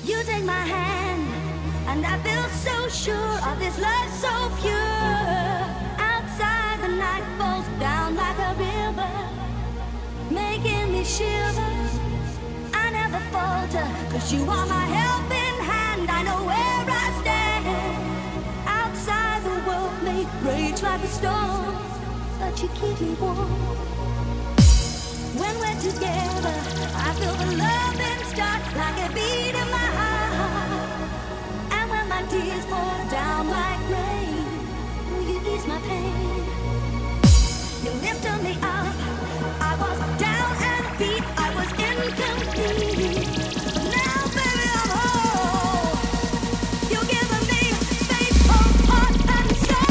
You take my hand, and I feel so sure of this love so pure. Outside the night falls down like a river, making me shiver. I never falter, 'cause you are my helping hand. I know where I stand. Outside the world may rage like a storm, but you keep me warm. When we're together, I feel the loving start like a beat in my heart. And when my tears fall down like rain, will you ease my pain? You lifted me up. I was down and beat. I was incomplete. Now, baby, I'm whole. You're giving me faith, hope, heart, and soul.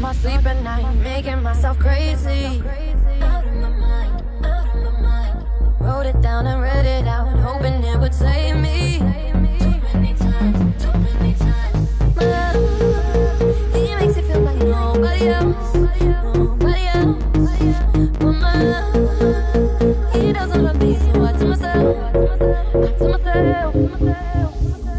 my sleep at night, making myself crazy. Out of my mind, out of my mind. Wrote it down and read it out, hoping it would save me. Too many times, too many times. My love, he makes it feel like nobody else, nobody else. But my love, he doesn't love me, so I tell myself, I tell myself.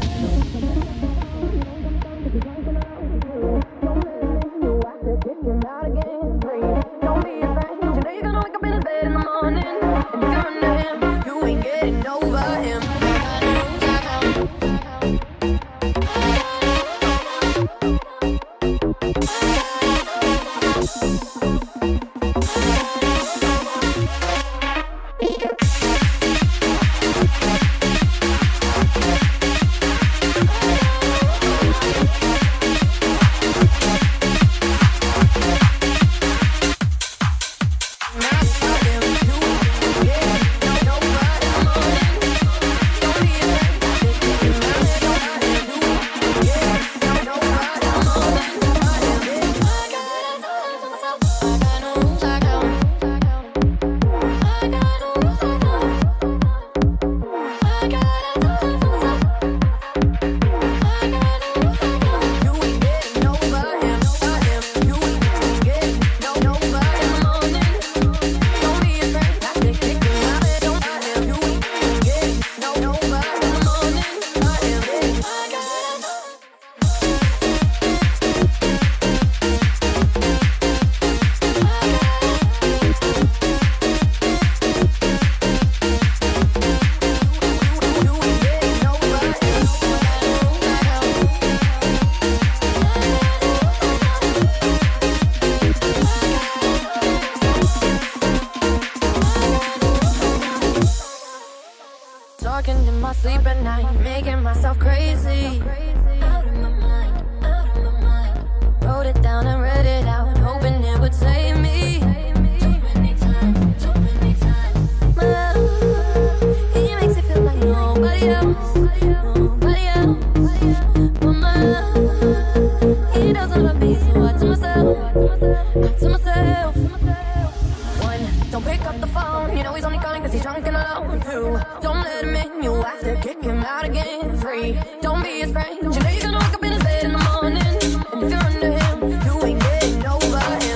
Talking in my sleep at night, making myself crazy. Out of my mind, out of my mind. Wrote it down and read it out, hoping it would save me. Too many times, too many times. My love, he makes it feel like nobody else, nobody else. But my love, he doesn't love me, so I tell myself, I tell myself. One, don't pick up the phone, you know he's only calling cause he's drunk and alone. Two, don't let him in, you have to kick him out again. Three, don't be his friend, you know you're gonna wake up in his bed in the morning. And if you're under him, you ain't getting over him.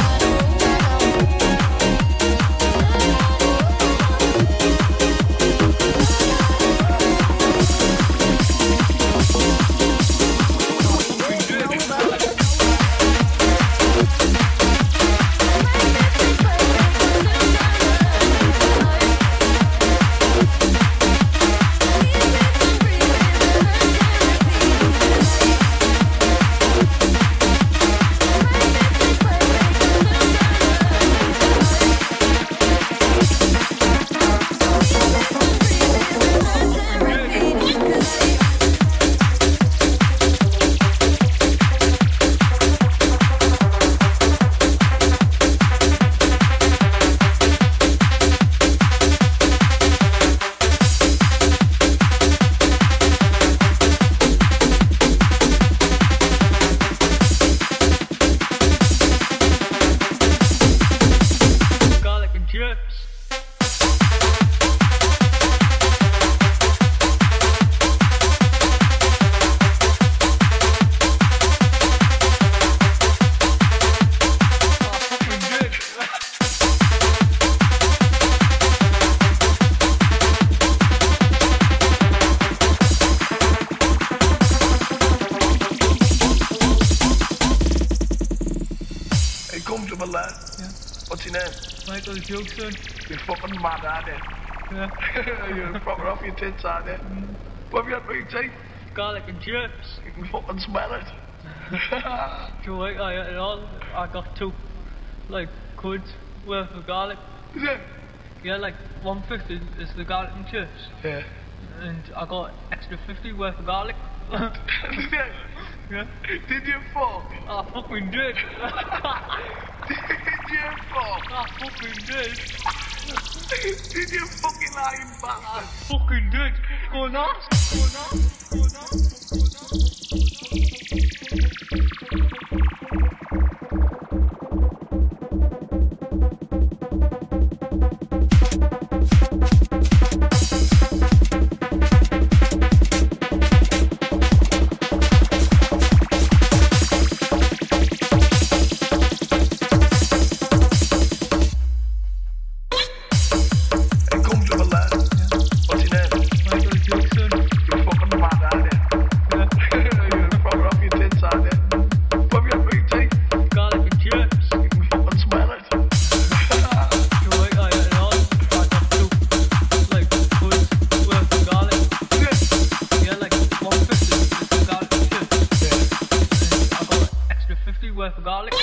What's your name? Michael Jackson. You're fucking mad, aren't you? Yeah. You're proper off your tits, aren't you? What have you had for your teeth? Garlic and chips. You can fucking smell it. So I ate it all. I got two, like, quid's worth of garlic. Is it? Yeah, like 150 is the garlic and chips. Yeah. And I got extra 50 worth of garlic. Yeah. Did you fuck? I fucking did. Did you fuck? I fucking did. Did you fucking lying bastard? I fucking did. Go nuts. Go nuts. 1 worth of garlic.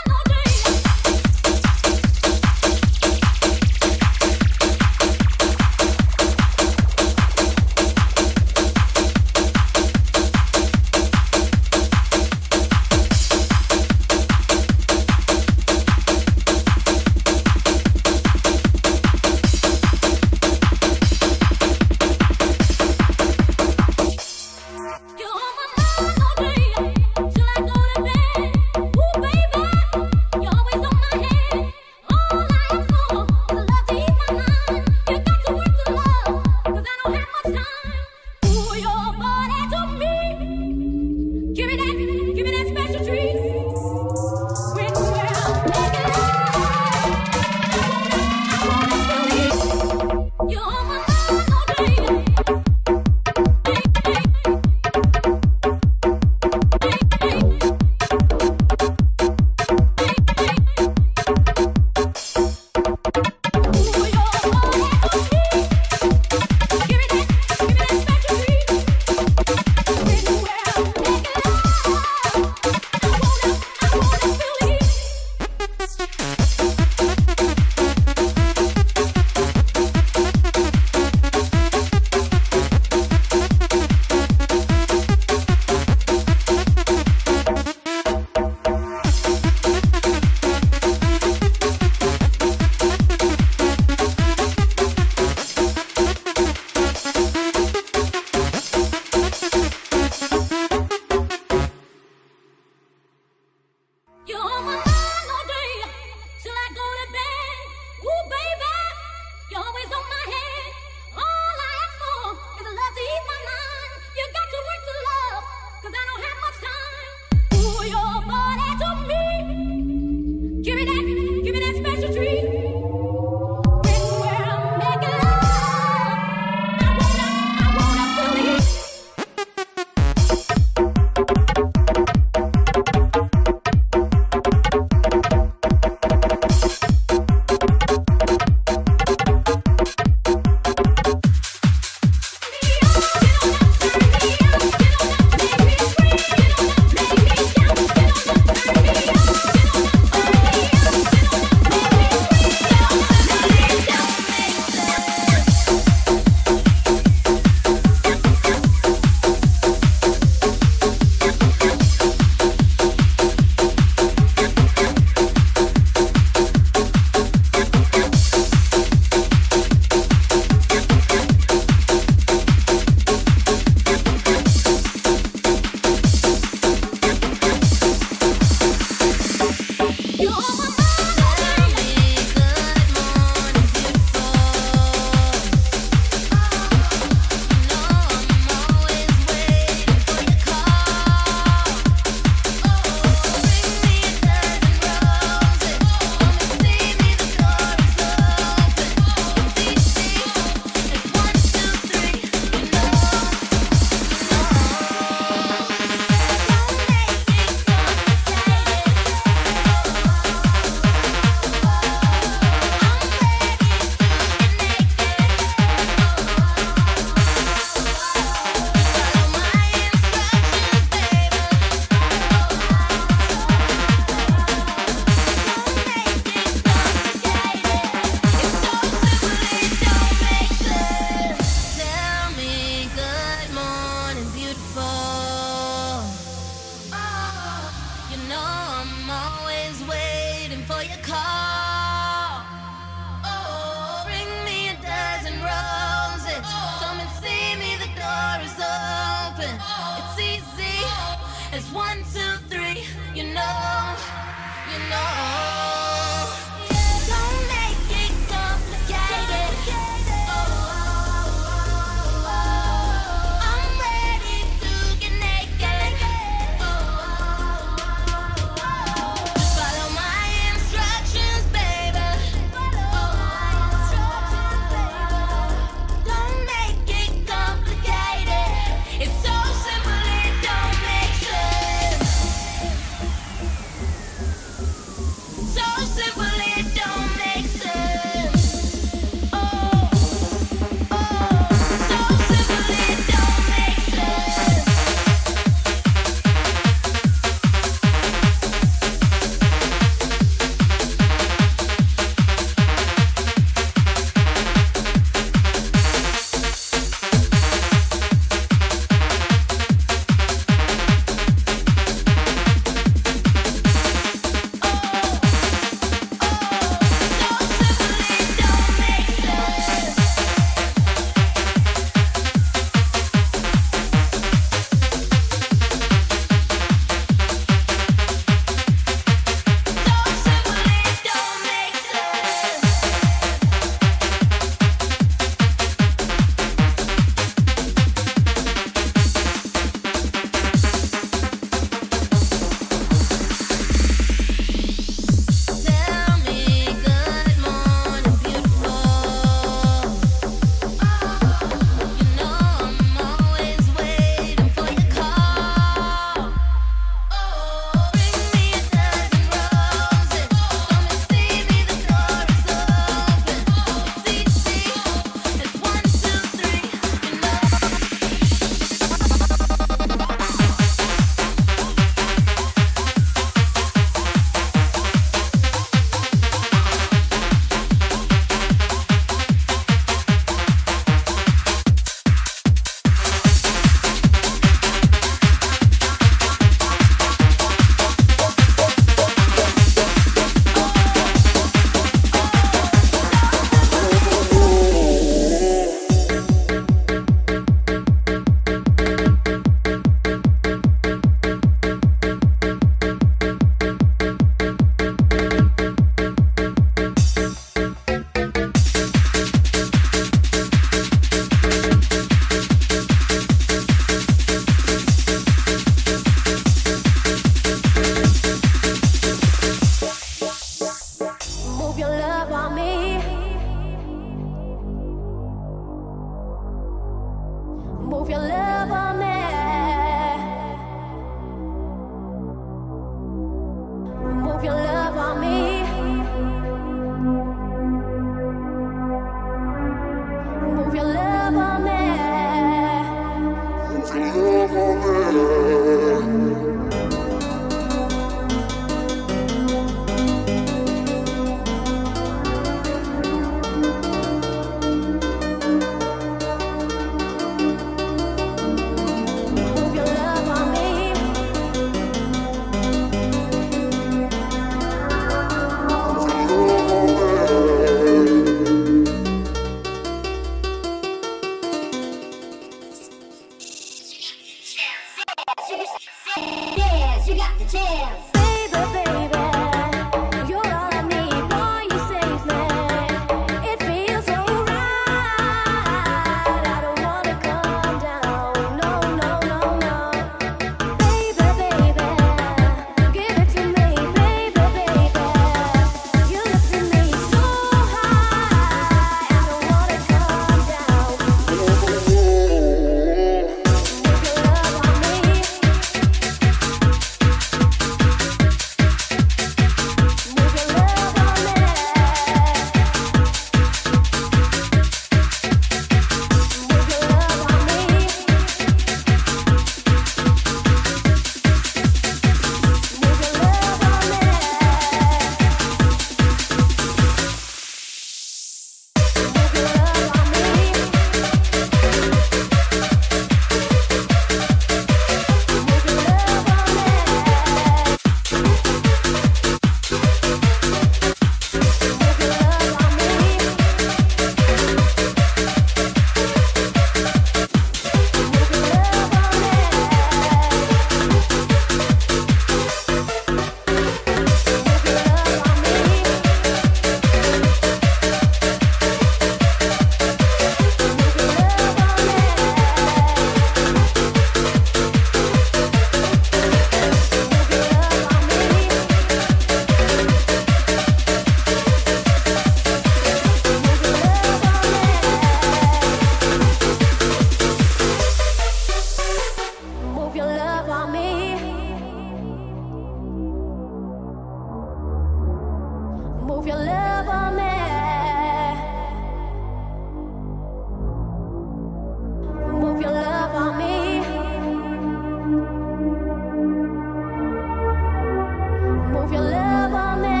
Move your love on me.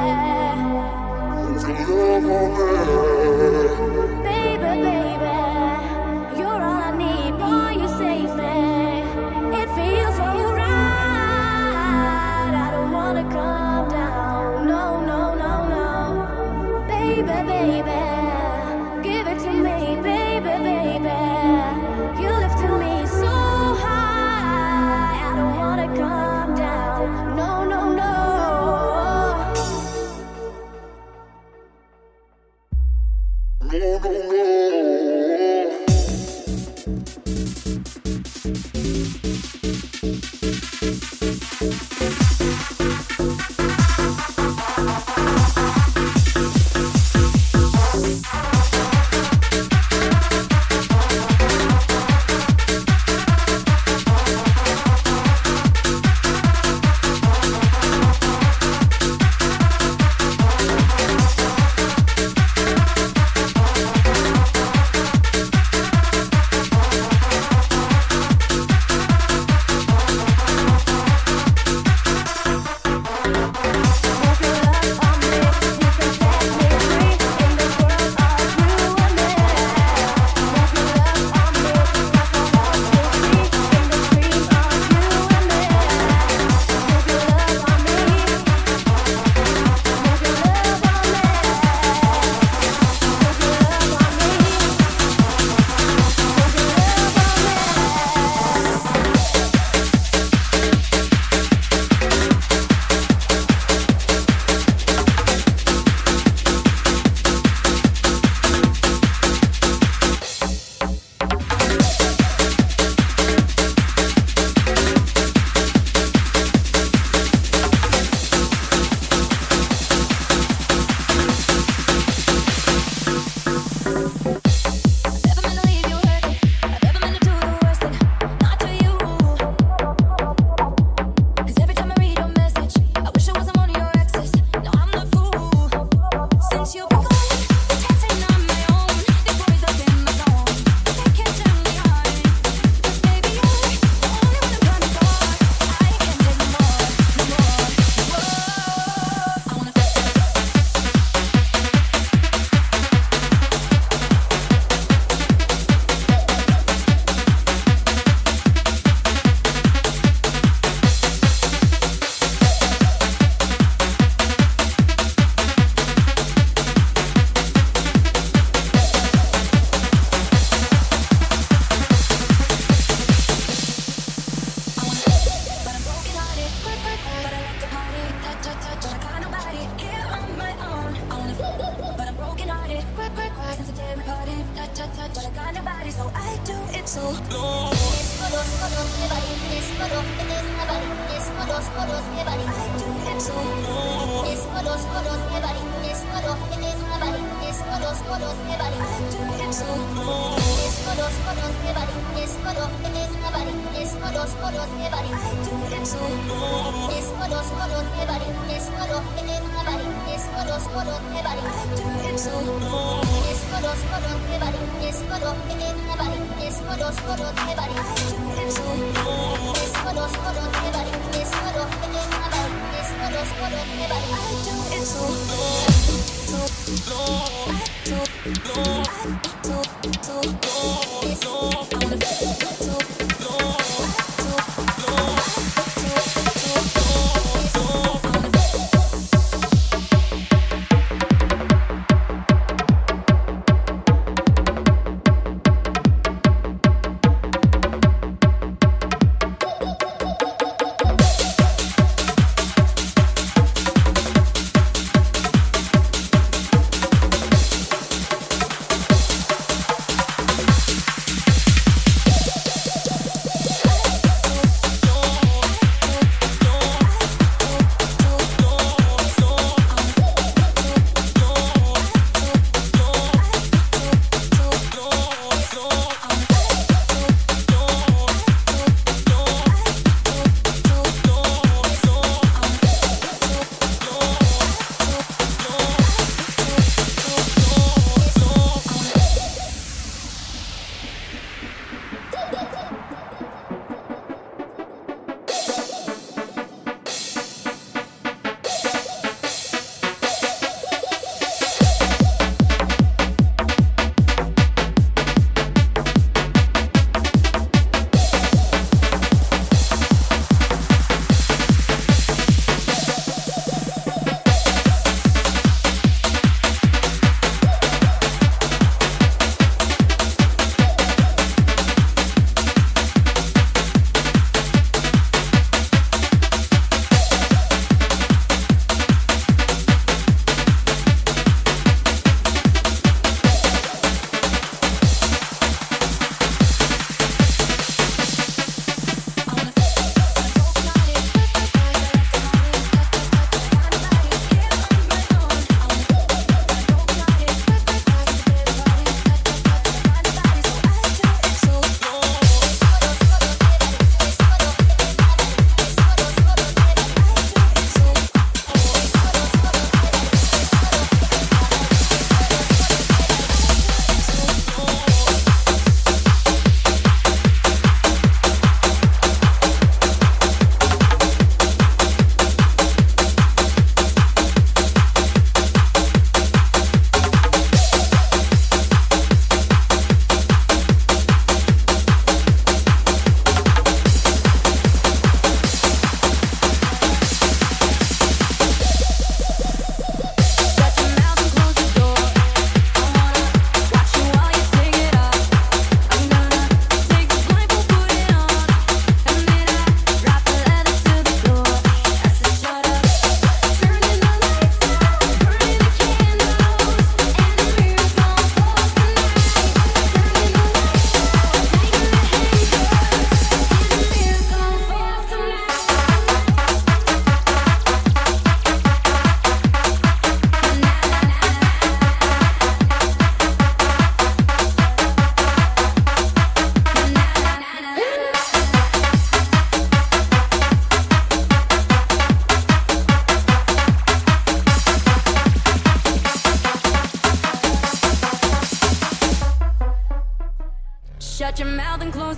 Baby, baby, you're all I need. Boy, you save me. It feels so right. I don't wanna come down. No, no, no, no. Baby, baby, give it to me. Baby, baby, you lifted me so high. I don't wanna come down. No, no, no.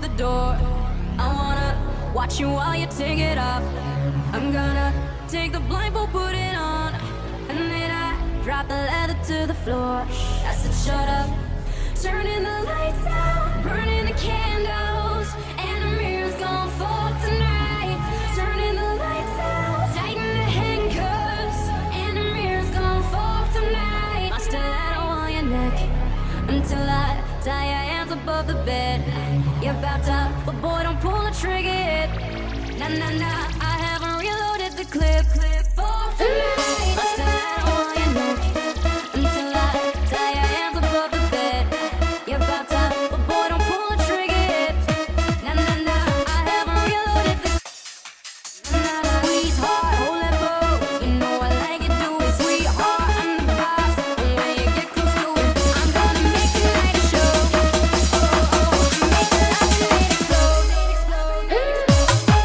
the door. I wanna watch you while you take it off. I'm gonna take the blindfold, put it on, and then I drop the leather to the floor. I said shut up, turning the lights out, burning the candles, and the mirror's gonna fall tonight. Turning the lights out, tighten the handcuffs, and the mirror's gonna fall tonight. My stiletto on your neck until I tie your hands above the bed. You're about to, but boy, don't pull the trigger yet. Nah, nah, nah, I haven't reloaded the clip. For tonight, my stiletto on your neck until I tie your hands above the bed. You're about to, but boy, don't pull the trigger yet. Nah, nah, nah, I haven't reloaded the. Nah, nah, squeeze hard, hold that pose. You know I like it, do it, sweetheart. I'm the boss, and when you get close to it, I'm gonna make it like a show. Oh, oh, oh, I'm making love and let it explode, let it explode, let it explode.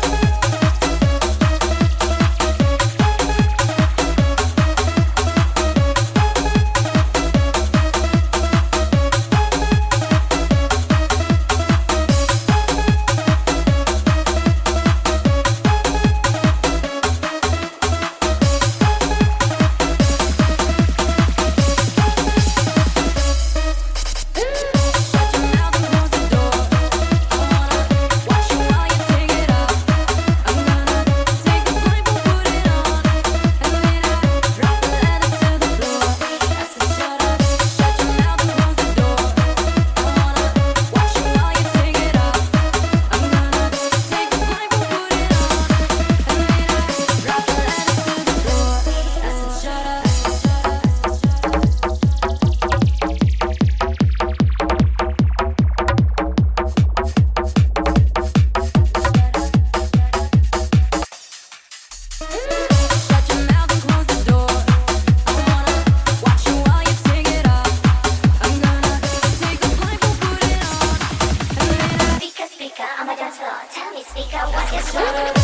Shut your mouth and close the door. I wanna watch you while you take it off. I'm gonna take the blindfold, put it on, and then I drop the leather to the floor. I said shut up, shut your mouth and close the door. I wanna watch you while you take it off. I'm gonna take the blindfold, put it on, and then I drop the leather to the floor. I said shut up. Shut your mouth and close the door. I wanna watch you while you take it off. I'm gonna take the blindfold, put it on, and then I Speaker, speaker, on my dance floor. Tell me, speaker, what is shut wrong? up.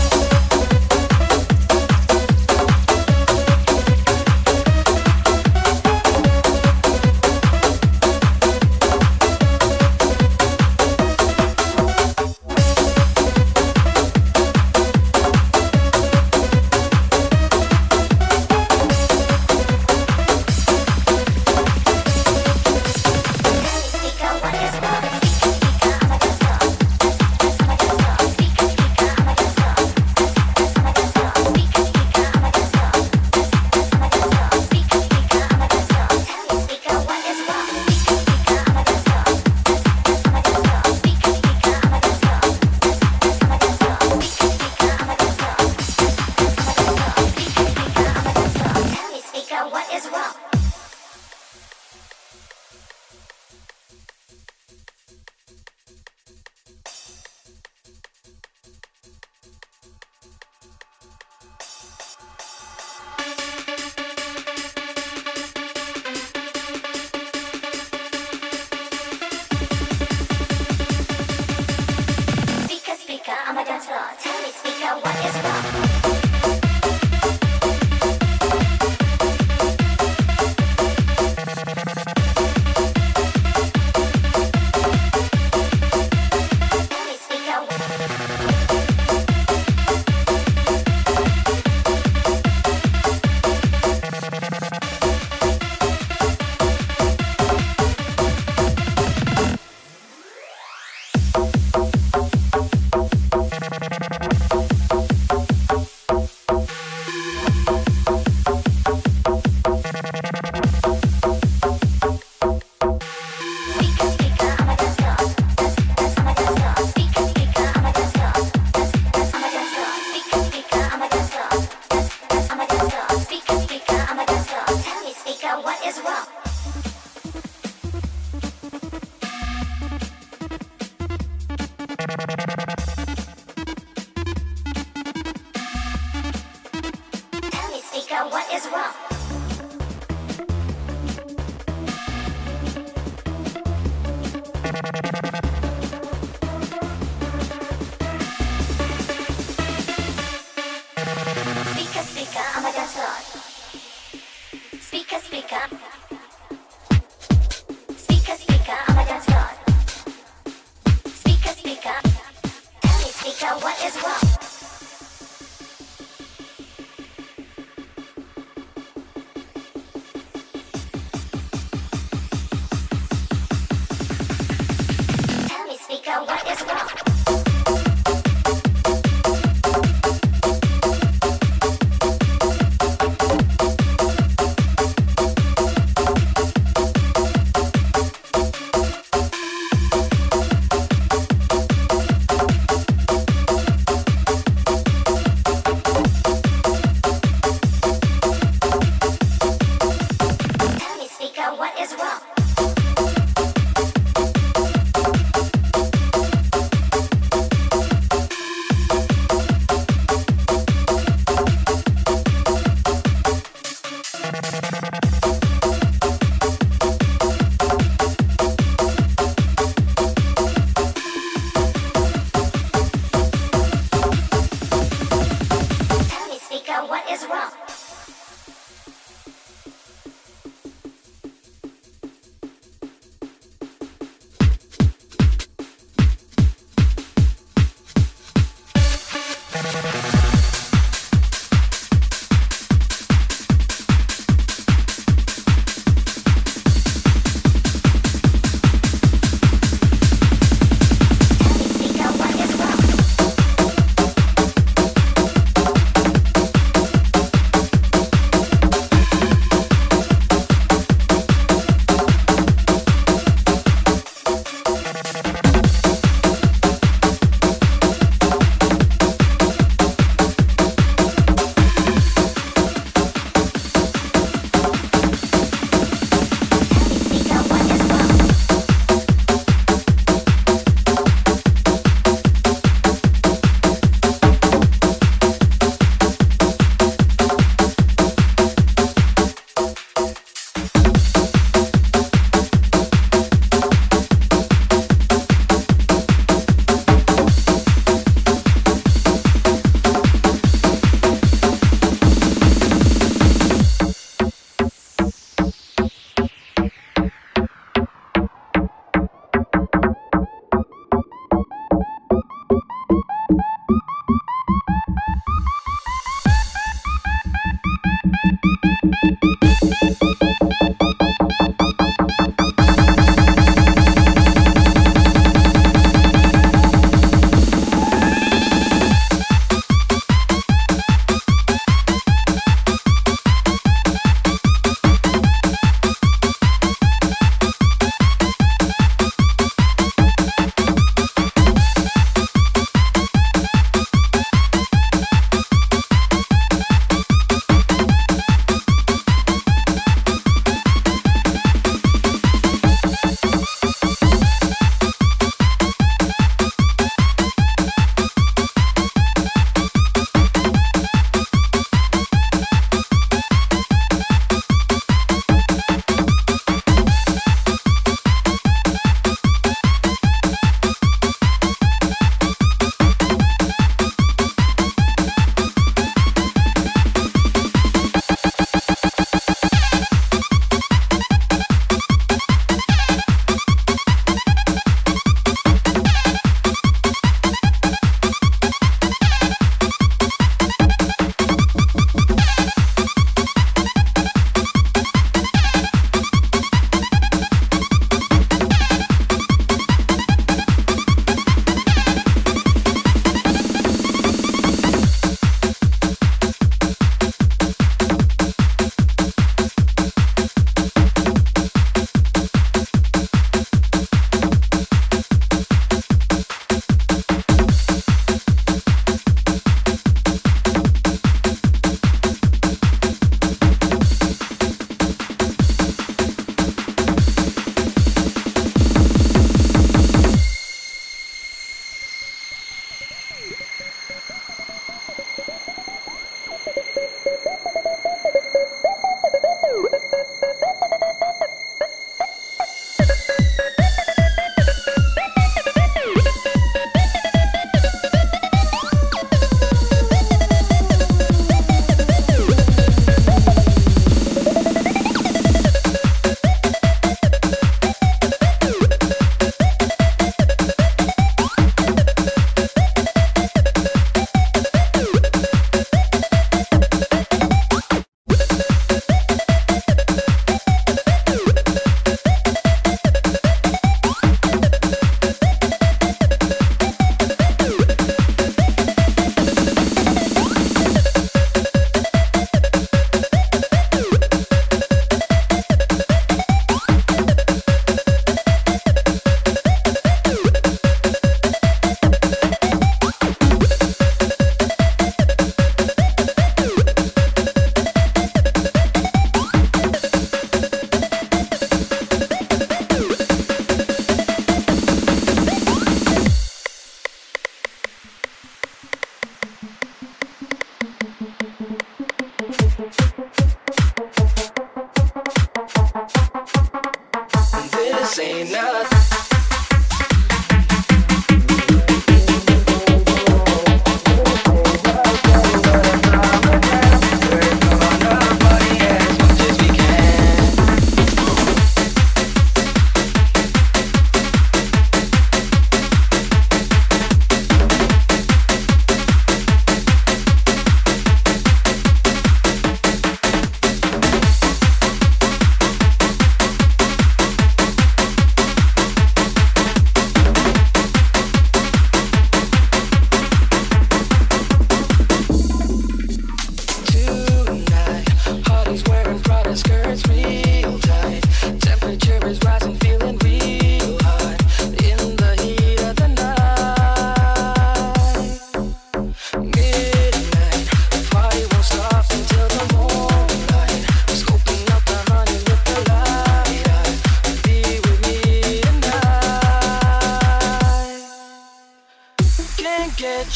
Speaker, what is wrong? Speaker, on my dance floor. That's on my dance floor. Speaker, speaker, on my dance floor. That's on my dance floor. Speaker, speaker, on my dance floor. That's on my dance floor. Speaker, speaker, on my dance floor. Tell me, speaker, what is wrong? Speaker, speaker, on my dance floor. That's on my dance floor. Speaker, speaker, on my dance floor. That's on my dance floor. Speaker, speaker, on my dance floor. That's on my dance floor. Speaker, speaker, on my dance floor. Tell me, speaker, what is wrong? Speaker, speaker, on my dance floor. Tell me, speaker, what is wrong? Tell me, speaker, speaker, speaker, on my dance floor. That's on my dance floor. Speaker, speaker, on my dance floor. That's on my dance floor. Speaker, speaker, on my dance floor. That's on my dance floor. Speaker, speaker, on my dance floor. Tell me, speaker, what is wrong? Tell me, speaker, what is wrong? Speaker, speaker, on my dance floor. Speaker, speaker. Speaker, speaker, on my dance floor. Speaker, speaker.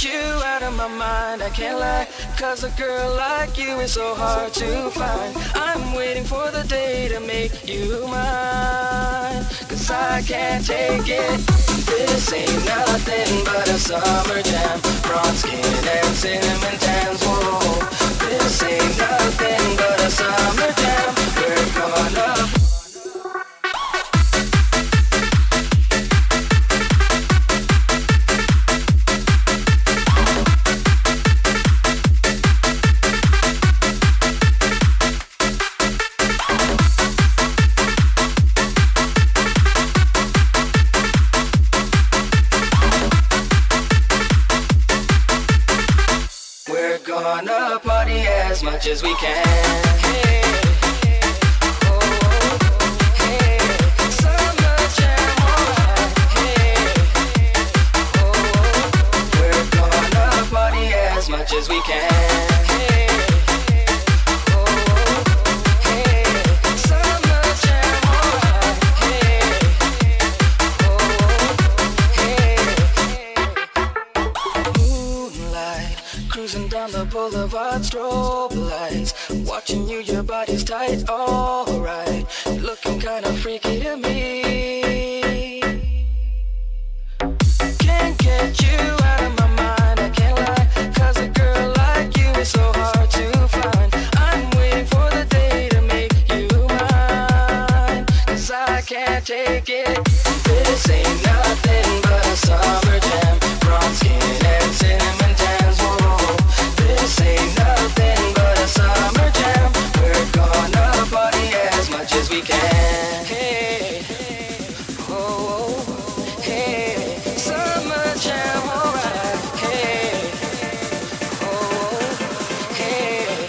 get you out of my mind, I can't lie. Cause a girl like you is so hard to find. I'm waiting for the day to make you mine. Cause I can't take it. This ain't nothing but a summer jam. Bronze skin and cinnamon tans, whoa. This ain't nothing but a summer jam. We're gonna party as much as we can. Hey, oh, hey, summer jam, alright. Hey, oh, we're gonna party as much as we can. Hey, oh, hey, summer jam, alright. Hey, oh, hey, moonlight. Cruising down the boulevard, strobe lights. Watching you, your body's tight, alright. Looking kinda freaky to me. Can't get you out of my mind, I can't lie. Cause a girl like you is so hard to find. I'm waiting for the day to make you mine. Cause I can't take it. This ain't nothing but a summer jam. Bronze skin and cinnamon tans, whoa. This ain't nothing but a summer jam. We're gonna party as much as we can. Hey, oh, hey, summer jam, alright. Hey, oh, hey.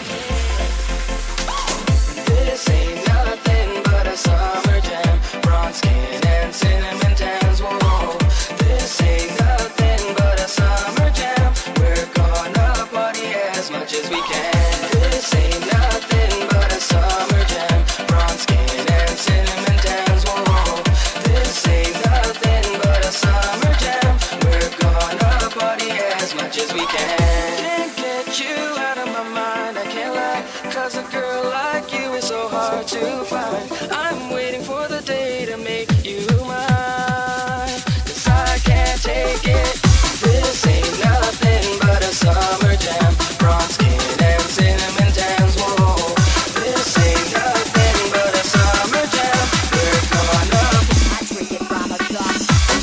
This ain't nothing but a summer jam. Bronze skin and cinnamon tans, whoa. This ain't nothing but a summer jam. We're gonna party as much as we can. This ain't nothing but a summer jam. Bronze skin and cinnamon tans, whoa. This ain't nothing but a summer jam. We're gonna party as much as we can. Can't get you out of my mind, I can't lie. Cause a girl like you is so hard to find. I'm waiting for the day to make you mine. Cause I can't take it. This ain't nothing but a summer jam. Bronze skin and cinnamon tans, whoa. This ain't nothing but a summer jam. We're gonna I drink it from a cup.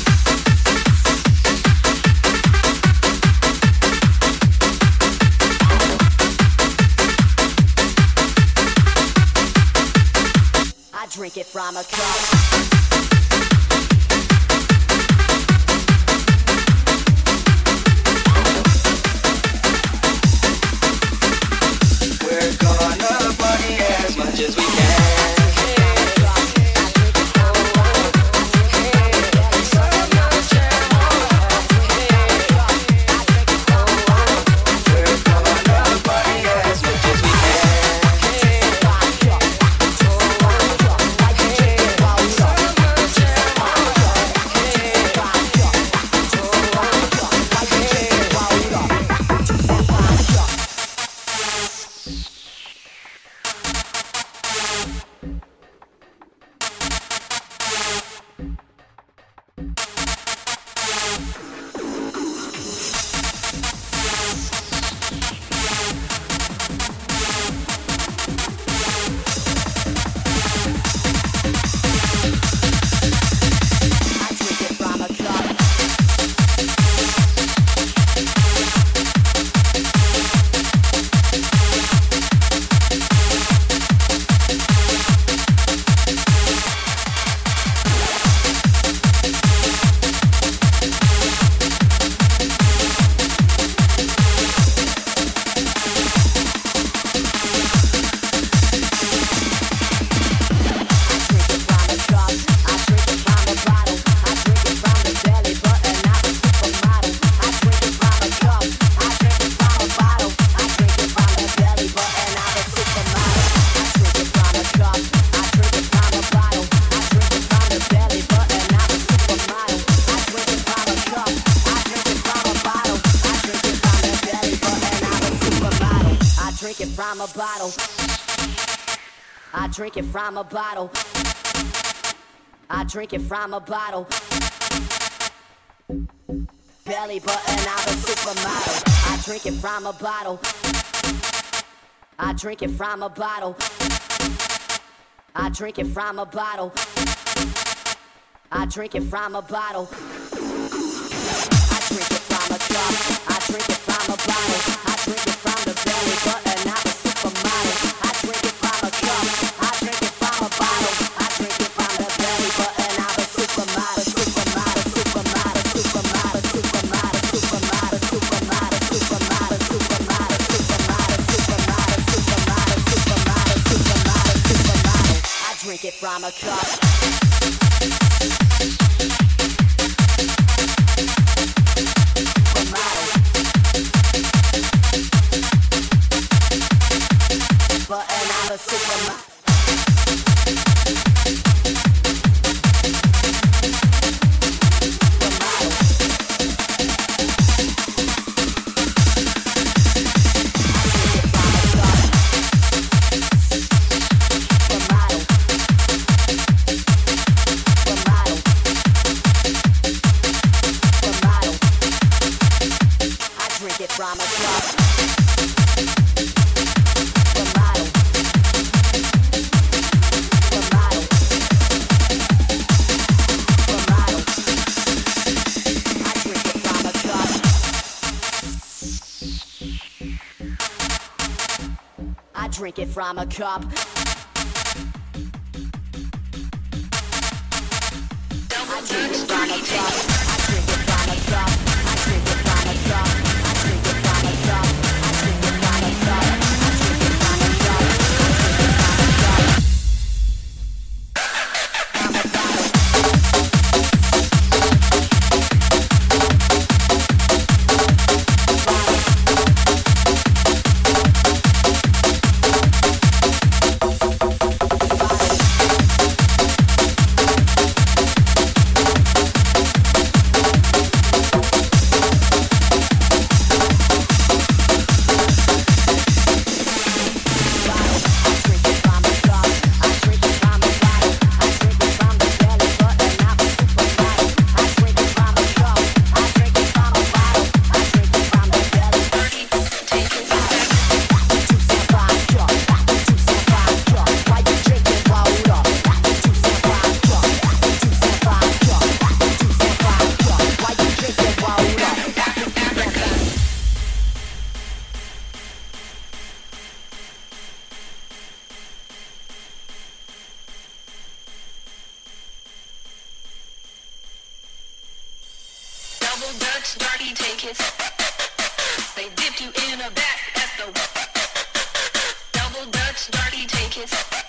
I drink it from a cup. We're gonna party as much as we can. from a bottle. I drink it from a bottle. I drink it from a bottle. Belly button, I'm a supermodel. I drink it from a bottle. I drink it from a bottle. I drink it from a bottle. I drink it from a bottle. I drink it from a cup. I drink it from a bottle. I drink it from the belly button, I'm a supermodel. I drink it from a cup. I drink it from a bottle. I drink it from the belly button, I'm a supermodel, supermodel, supermodel, supermodel, supermodel, supermodel, supermodel, supermodel, supermodel, supermodel, supermodel, supermodel, supermodel, supermodel, supermodel. I drink it from a cup. But and I'm a supermodel. From a club. I drink it from a cup. I drink it from a cup. I drink it from a cup. I drink it from a cup. I drink it from a cup. I drink it from a cup. I drink it from a cup. I drink it from a cup. From a bottle. Double Dutch, dirty, take it. They dipped you in a bath at the Double Dutch, dirty, take it.